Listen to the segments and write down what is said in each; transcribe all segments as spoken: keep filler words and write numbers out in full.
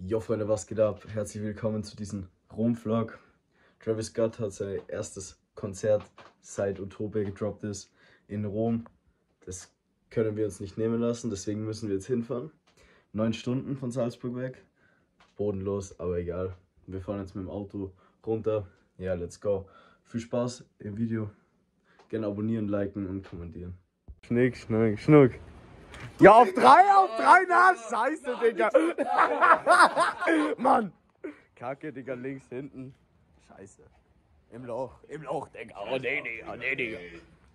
Jo Freunde, was geht ab? Herzlich willkommen zu diesem Rom-Vlog. Travis Scott hat sein erstes Konzert seit Utopia gedroppt ist in Rom. Das können wir uns nicht nehmen lassen, deswegen müssen wir jetzt hinfahren. Neun Stunden von Salzburg weg. Bodenlos, aber egal. Wir fahren jetzt mit dem Auto runter. Ja, let's go. Viel Spaß im Video. Gerne abonnieren, liken und kommentieren. Schnick, schnuck, schnuck. Ja, auf drei, auf drei, na, scheiße, Digga. Mann. Kacke, Digga, links, hinten. Scheiße. Im Loch, im Loch, Digga. Oh, nee, Digga, oh, nee, Digga.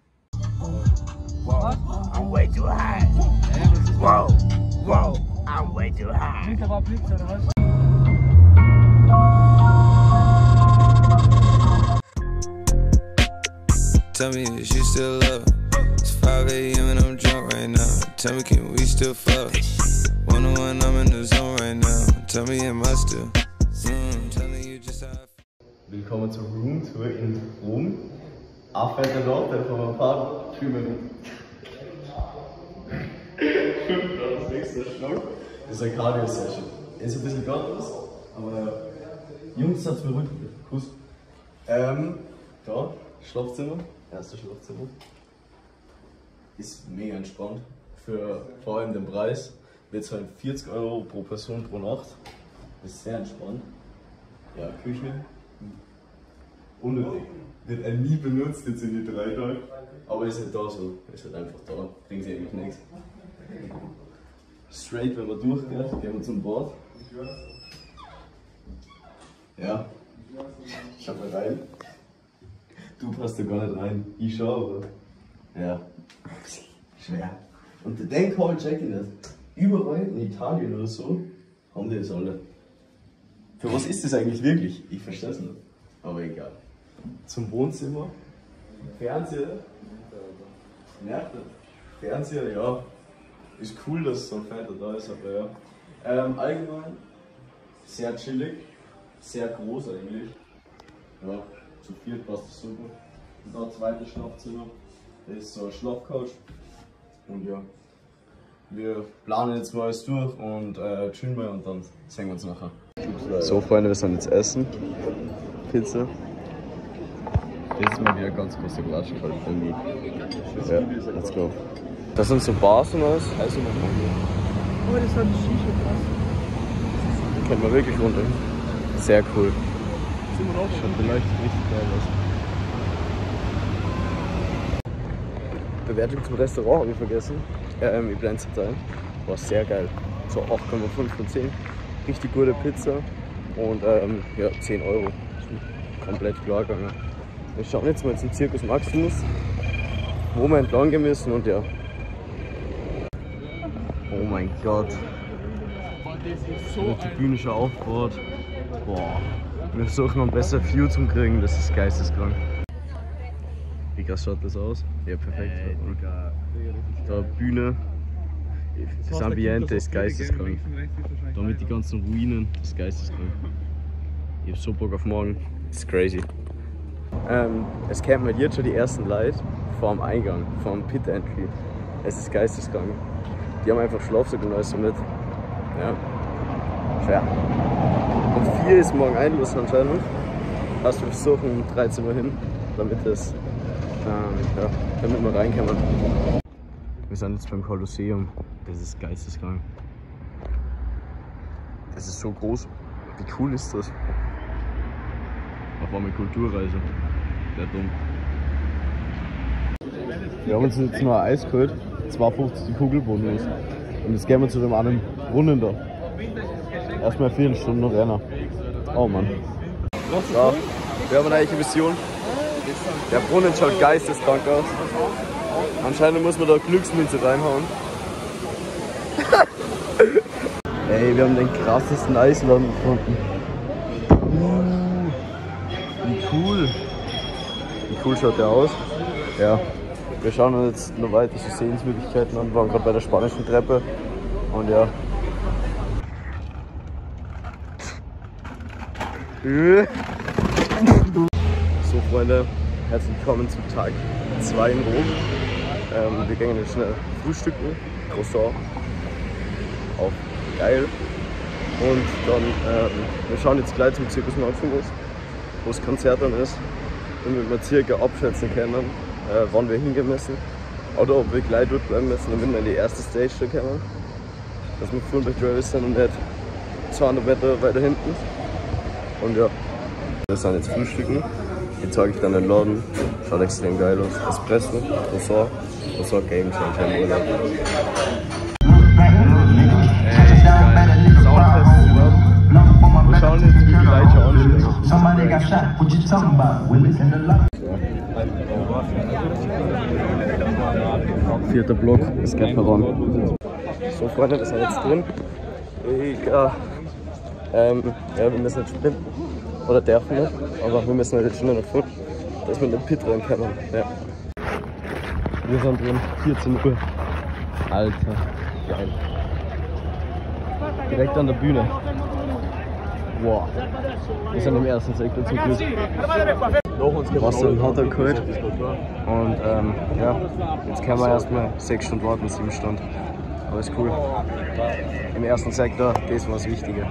Wow, I'm way too high. Wow, wow, I'm way too high. Tell me, is you still love? It's five A M and I'm drunk right now. Tell me, can we still fuck? One on one, I'm in the zone right now. Tell me, am I still? Mm, telling you just how I feel. Willkommen zur Room Tour in Rom. After the Lord, der von ein paar Typen. Fünfter, sechster Schluck. Das ist eine Cardio-Session. Ist ein bisschen gottlos, aber Jungs, hat's beruhigt. Kuss. Ähm, da, Schlafzimmer. Erstes Schlafzimmer. Ist mega entspannt. Für vor allem den Preis. Wir zahlen vierzig Euro pro Person pro Nacht. Ist sehr entspannt. Ja, Küche. Unnötig. Wird er nie benutzt jetzt in die drei Tagen. Aber ist halt da so. Ist halt einfach da. Kriegen sie eigentlich nichts. Straight, wenn man durchgeht, gehen wir zum Bad. Ja. Schau mal rein. Du passt da gar nicht rein. Ich schau, aber. Ja. Schwer. Und der Denkhall check ich nicht. Überall in Italien oder so haben die das alle. Für was ist das eigentlich wirklich? Ich verstehe es nicht. Aber egal. Zum Wohnzimmer. Fernseher. Nervt nicht. Fernseher, ja. Ist cool, dass so ein Feiter da ist, aber ja. Ähm, allgemein sehr chillig. Sehr groß eigentlich. Ja. Zu viert passt das super. Und da zweites Schlafzimmer. Das ist so eine Schlafcouch. Und ja, wir planen jetzt mal alles durch und äh, chillen mal und dann sehen wir uns nachher. So Freunde, wir sind jetzt essen. Pizza. Das ist mal wieder ein ganz großer Klatsch für mich. Ja, let's go. Das sind so Bars und alles. Also Oh, das hat Shisha krass. Kennt man wirklich runter. Sehr cool. Schon beleuchtet richtig geil aus. Bewertung zum Restaurant habe ich vergessen. Ähm, ich blende es ein. War sehr geil. So acht Komma fünf von zehn. Richtig gute Pizza. Und ähm, ja, zehn Euro. Komplett klar gegangen. Wir schauen jetzt mal zum Circus Maximus, wo wir entlang gehen müssen und ja. Oh mein Gott. Und die Bühne schon aufgebaut. Boah. Wir versuchen ein besser View zu kriegen, das ist geisteskrank. Wie krass schaut das aus? Ja, perfekt. Ey, da Bühne, das Ambiente ist geisteskrank. Da mit die ganzen Ruinen, das ist geisteskrank. Ich hab so Bock auf morgen, das ist crazy. Ähm, es campen halt jetzt schon die ersten Leute vor dem Eingang, vor dem Pit Entry. Es ist geisteskrank. Die haben einfach Schlafsack und alles so mit. Ja. Schwer. Um vier ist morgen Einlass anscheinend. Also wir versuchen um dreizehn Uhr hin, damit, das, ähm, ja, damit wir reinkommen. Wir sind jetzt beim Kolosseum. Das ist geisteskrank. Das ist so groß. Wie cool ist das? Auf einmal Kulturreise. Sehr dumm. Wir haben uns jetzt noch ein Eis geholt. zwei fünfzig die Kugel bonus. Und jetzt gehen wir zu dem anderen Brunnen da. Erstmal vier Stunden noch rennen. Oh Mann. So, wir haben eine eigene Mission. Der Brunnen schaut geisteskrank aus. Anscheinend muss man da Glücksmünze reinhauen. Ey, wir haben den krassesten Eisladen gefunden. Uh, wie cool. Wie cool schaut der aus? Ja. Wir schauen uns jetzt noch weiter so Sehensmöglichkeiten an. Wir waren gerade bei der spanischen Treppe. Und ja. So Freunde, herzlich willkommen zu Tag zwei in Rom. Ähm, wir gehen jetzt schnell frühstücken, Croissant, auf geil. Und dann, ähm, wir schauen jetzt gleich zum Zirkus Maximus, wo das Konzert dann ist, damit wir circa abschätzen können, äh, wann wir hingehen müssen. Oder ob wir gleich dort bleiben müssen, damit wir in die erste Stage da kommen. Dass wir vorhin bei Travis sind und nicht zweihundert Meter weiter hinten. Und ja, wir sind jetzt frühstücken. Jetzt zeige ich dann den Laden. Schaut extrem geil aus. Espresso, Croissant, Croissant Game Changer im Urlaub. Wir schauen jetzt, wie die Leute Vierter Block, es geht voran. So Freunde, wir sind jetzt drin. Ich, äh, ähm, ja, wir müssen jetzt sprinten. Oder dürfen nicht, aber wir müssen halt jetzt schnell nach vorne, dass wir in den Pit reinkommen. Ja. Wir sind drin, vierzehn Uhr. Alter, geil. Direkt an der Bühne. Wow. Wir sind im ersten Sektor zum Glück. Wasser hat er geholt. Und ähm, ja, jetzt können wir erstmal sechs Stunden warten, sieben Stunden. Aber ist cool. Im ersten Sektor, das war das Wichtige.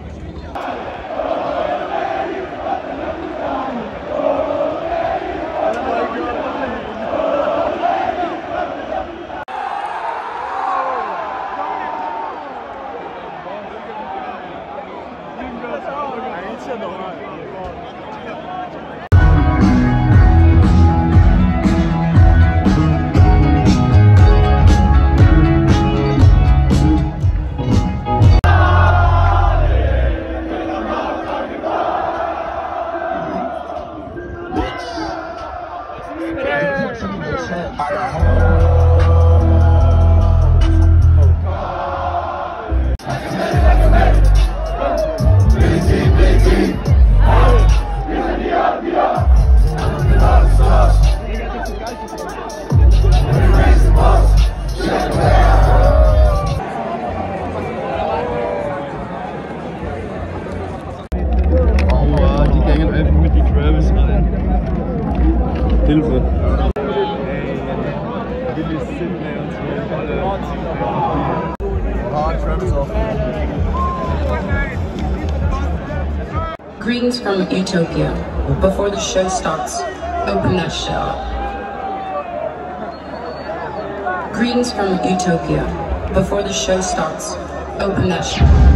Hilfe. Greetings from Utopia. Before the show starts, open that shit up. Greetings from Utopia. Before the show starts, open that shit up.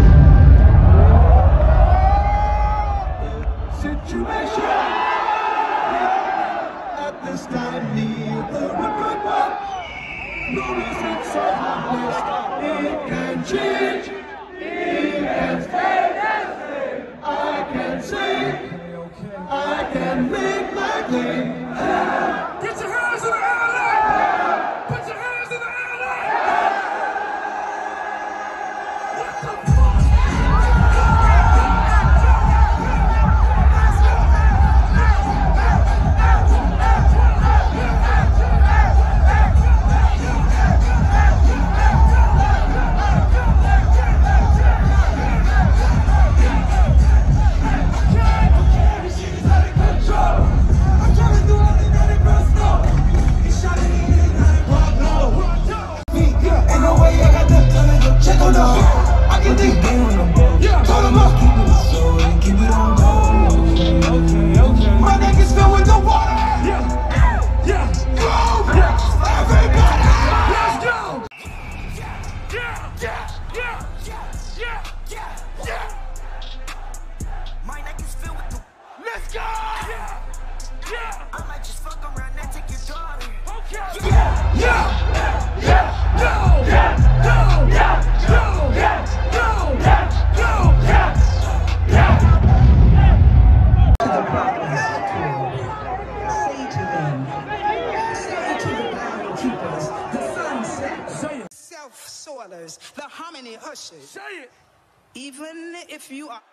The harmony ushers. Say it. Even if you are,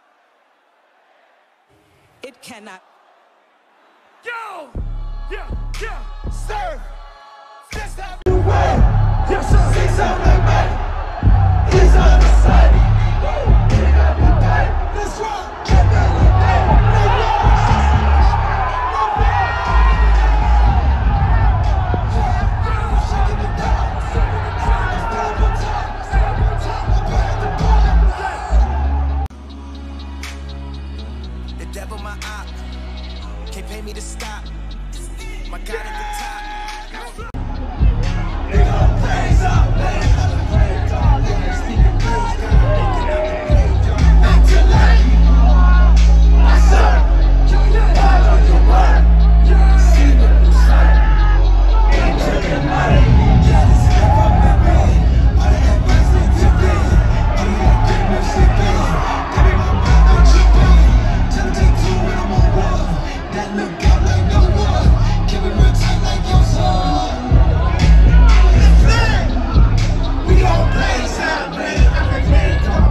it cannot. Yo, yeah, yeah, sir. This have the way. Yes, sir. See something, man. He's on the side. Let's rock. devil my op. Can't pay me to stop. My God at the top. They gon' praise up, man. Intellect, I serve. Follow your word. See the new sight. Into the night. Jealous step up the bed. All the advice they took in. Give me that good music in. Give me my back on your bed. Till take two when I'm on one. That look out like no one. Keep it real tight like your son. We gon' blaze out, man. I can make it talk.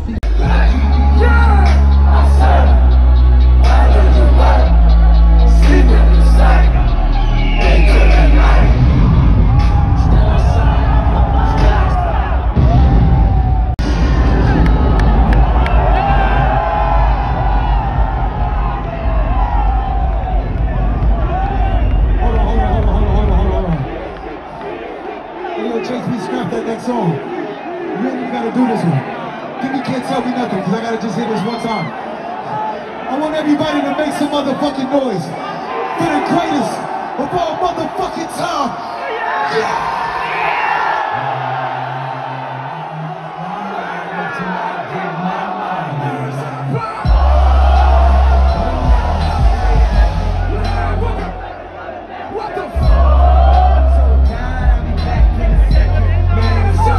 Yeah, I said, why do you work? Sleep in the sight. Into the night. Hold on, hold on, hold on, hold on, hold on, hold on. Hey, yo, Chase, we scrap that next song. We ain't even gotta do this one. Give me Can't Tell Me Nothing, because I gotta just hear this one time. I want everybody to make some motherfucking noise for the greatest of all motherfucking time. Yeah! What the fuck? So God, I'll be back in a second. Man, so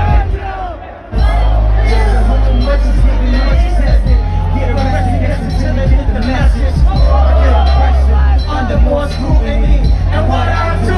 yeah, the whole mercy's getting much tested. Get arrested, yes, until they get the message. I get oppression under more scrutiny. And what I do?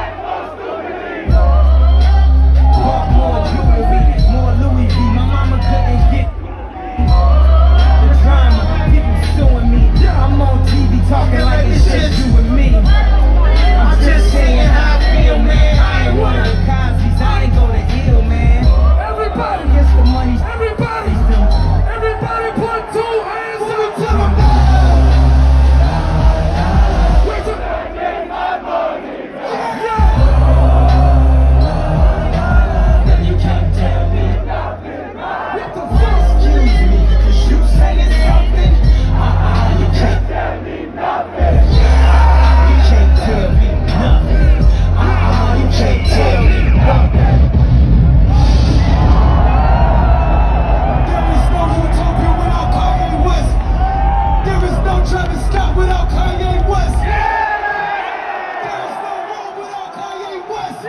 Bought more jewelry, more Louis V. My mama couldn't get the drama. People suing me. I'm on T V talking like it's just you and me. I'm just saying how I feel, man. I ain't one of the Cosby's. I ain't gonna heal, man. Everybody gets the money. Everybody. Everybody put two hands up to the where's the my money? Yeah. You can't tell me nothing. What the fuck? Excuse me, cause you saying something. Uh-uh, you can't tell me nothing. You can't tell me nothing. Uh-uh, you can't tell me nothing. There is no utopia without Kanye West. There is no Travis Scott without Kanye West. There is no world without Kanye West.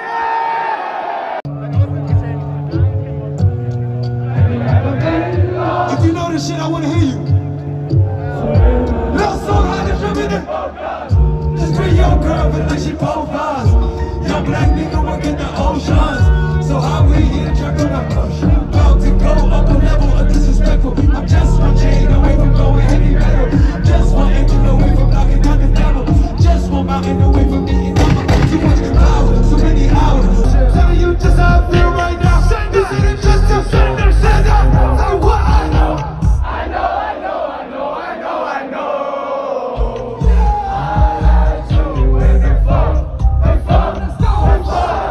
If you know this shit, I wanna hear you. Love so hot, it's dripping in. Just bring your girl, but like she profiles. Young black nigga working the oceans. So how we here, truck on the push. About to go up a level of disrespectful. I'm just one chain away from going heavy metal. Just one engine away from knocking down the devil. Just one mountain away from being number. Too much power, so many hours. Telling you just how I feel right now. This isn't just a sender, sender. Say what I know. I know, I know, I know, I know, I know. I like to win the fun, the fun, the fun.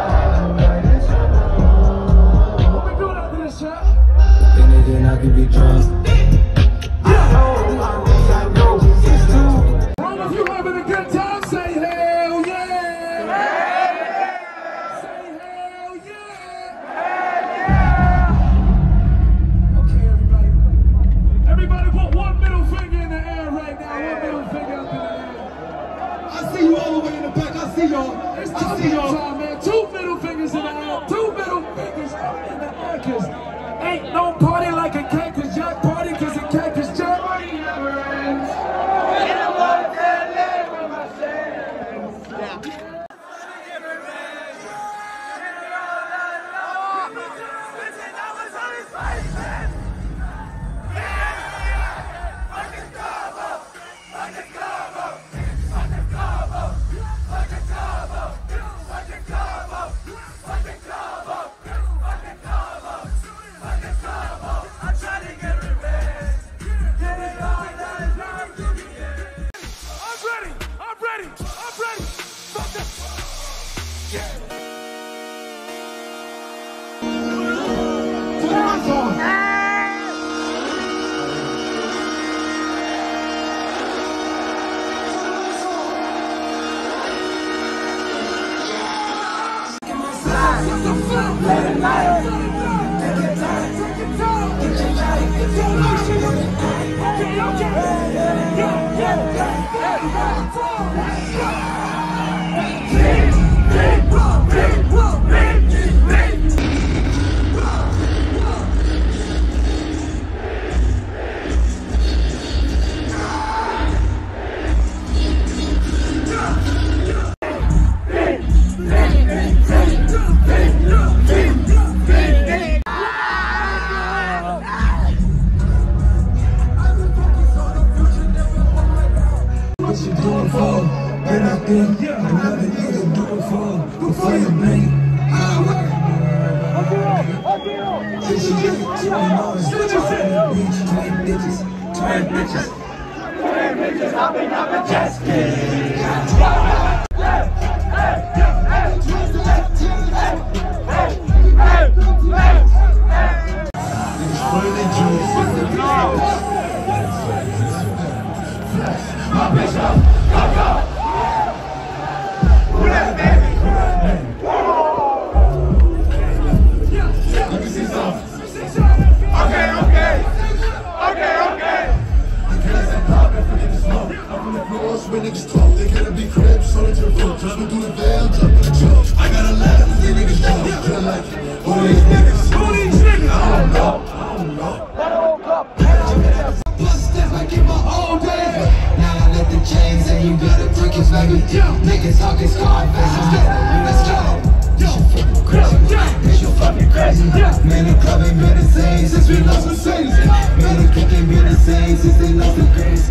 Niggas talking Scarface, let's go. You fucking crazy. Man, the club ain't been the same since we lost Mercedes. Man, the kick ain't been the same since they lost the grace.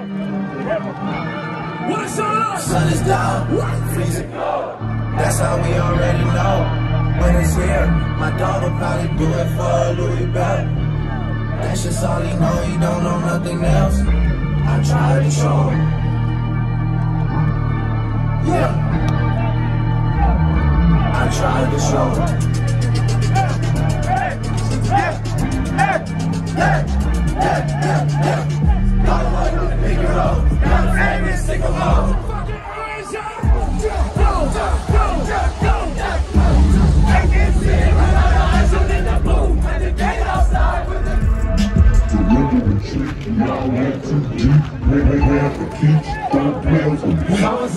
Sun is down, freezing. That's how we already know. When it's here, my dog will probably do it for a Louis belt. That's just all he know, he don't know nothing else. I tried to show him. Yeah, I tried to show him. Yeah, yeah, yeah, yeah, yeah, yeah. Not like a figure out. Not famous, sing along. I can see it when my eyes are in the boom. And the gate outside with the y'all went too deep, they may have to teach, don't play with them. Y'all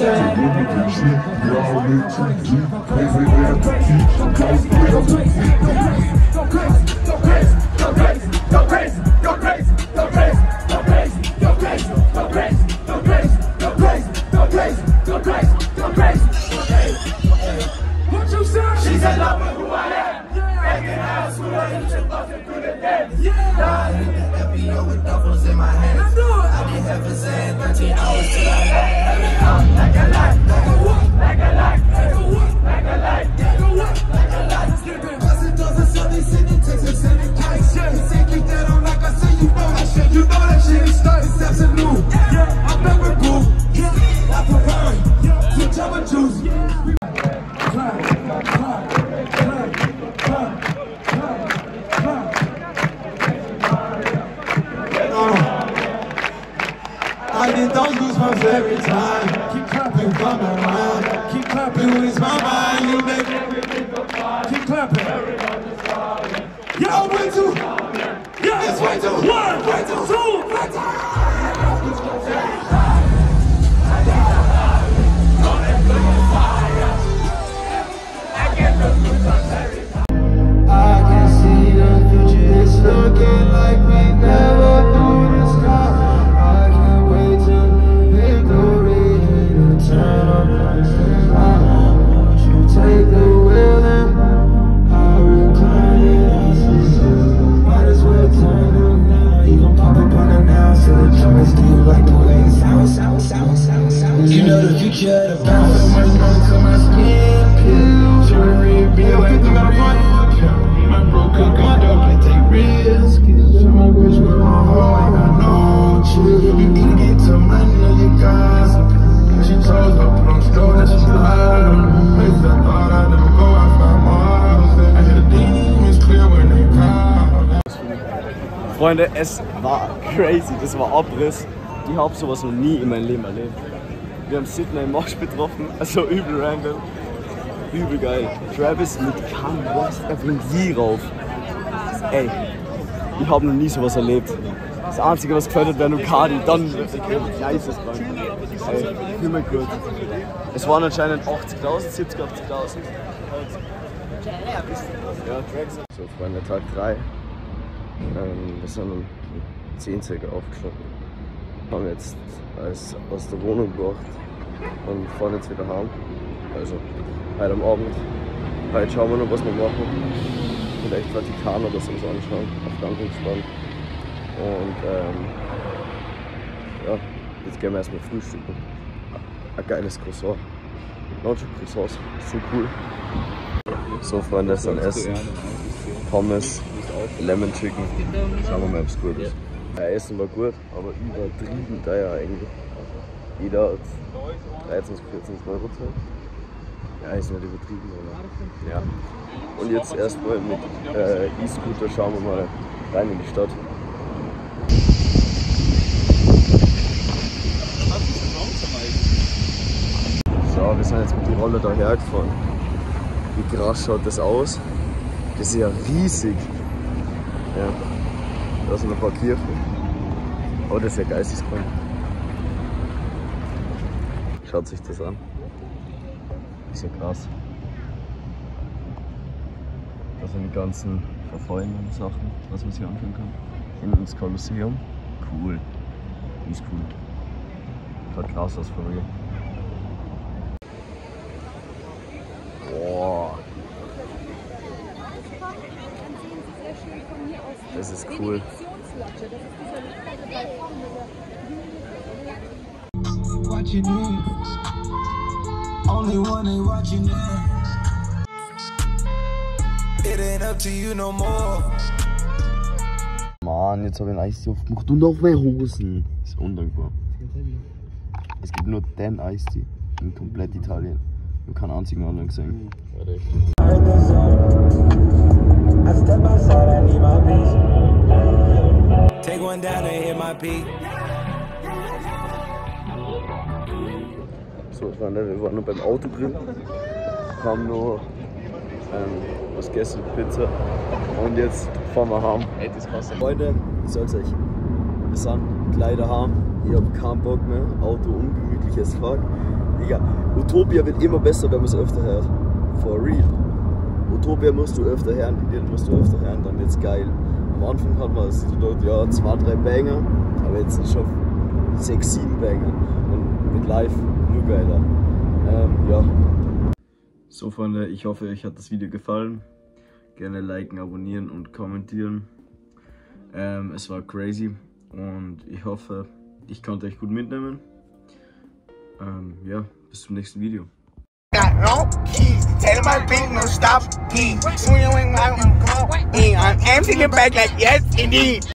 went too deep, they may have to teach, don't play with them. Go crazy, go crazy, go crazy, go crazy, go crazy, go crazy, go crazy, go crazy, go crazy, go crazy, go crazy, go crazy, go crazy, go crazy, go crazy. What you say? She's in love with who I am. Back in high school, I used to bust it through the dance. Now I hit the F B O with duffels in my hands. I did heaven saying thirteen hours till I had like a light, like a what, like a light, like a what, like a light, like a what, like a light. Cause it doesn't sell these city Texas and it can't shit. You say keep that on like I say, you know that shit. You know that shit is starting steps and new. Yeah, I'm never cool. Yeah, I prefer switch up and choose. Climb, climb, climb, climb, climb, climb. I get those goosebumps every time. Keep clapping, come around. Keep clapping, you ease my mind. You make everything go fine. Keep clapping. Yo, way too. Yeah, it's way too. One, way too. Two, way too. I can see the future. It's looking like we never knew this guy. I can't wait to victory and to turn up prices. Won't you take the wheel and I'll recline it. Might as well turn up now. You gon' pop up on the now, so the drummers do like the way it sounds, sounds, sounds, sounds, sounds. You know the future, the bounce. So much money to my skin, pills, jewelry, bill, and the my broker gun up and take risks. So my bitch with my hoe, I got no chill. You can get to money of your guys. She told her, put on store that she's lied. Place I thought I'd never go, I found miles. I hear the demons clear when they come. Freunde, es war crazy, das war Abriss. Ich habe sowas noch nie in meinem Leben erlebt. Wir haben Sydney im Moshpit getroffen, also übel random. Übel geil. Travis mit Kanye West, er bringt sie rauf. Ey, ich habe noch nie sowas erlebt. Das Einzige, was gefällt hat, wäre nur Kadi. Dann wird der geisteskrank. Ey, nicht mehr gut. Es waren anscheinend achtzigtausend, siebzig, achtzigtausend. Ja, so, Freunde, Tag drei. Ähm, wir sind um zehn circa aufgestanden. Haben jetzt alles aus der Wohnung gebracht und fahren jetzt wieder heim. Also, heute am Abend. Heute schauen wir noch, was wir machen. Vielleicht Vatikan oder so anschauen. Auf ganz entspannt. Und ähm, ja, jetzt gehen wir erstmal frühstücken. Ein geiles Croissant. Nacho Croissants, so cool. So Freunde, das ist dann Essen. Pommes, Lemon Chicken. Schauen wir mal, ob es gut ist. Ja, Essen war gut, aber übertrieben teuer eigentlich. Jeder hat dreizehn bis vierzehn Euro gezahlt. Ja, ist nicht übertrieben, aber ja. Und jetzt erstmal mit äh, E-Scooter schauen wir mal rein in die Stadt. So, wir sind jetzt mit der Rolle daher gefahren. Wie krass schaut das aus? Das ist ja riesig. Ja. Da sind ein paar Kirchen. Aber das ist ja geisteskrank. Schaut sich das an. Das ist ja krass. Da sind die ganzen verfallenen Sachen, was man sich anschauen kann. Hinten das Kolosseum. Cool. Die ist cool. Schaut krass aus von mir. Boah. Das ist cool. Watching it. Only one ain't watching it. It ain't up to you no more. Mann, jetzt habe ich ein Eis aufgemacht und auf meine Hosen. Das ist undankbar. Es gibt nur den Eistee in komplett Italien. Ich habe keinen einzigen anderen gesehen. Take one down and hit my peak. So, Freunde, wir waren noch beim Autogrill, haben noch ähm, was gegessen, Pizza und jetzt fahren wir heim. Ey, das krass. Freunde, ich sag's euch, wir sind gleich daheim, ich hab keinen Bock mehr, Auto ungemütlich as fuck. Digga, Utopia wird immer besser, wenn man es öfter hört. For real. Utopia musst du öfter hören, die Lieder musst du öfter hören, dann wird's geil. Am Anfang hat man es dort, ja, zwei, drei Banger, aber jetzt sind schon sechs, sieben Banger. Und mit live nur geiler. Ähm, ja. So Freunde, ich hoffe, euch hat das Video gefallen. Gerne liken, abonnieren und kommentieren. Ähm, es war crazy und ich hoffe, ich konnte euch gut mitnehmen. Ähm, ja, bis zum nächsten Video. Got no keys, tell my big no stop, keys. Swing, swing, I'm empty the back like yes, indeed.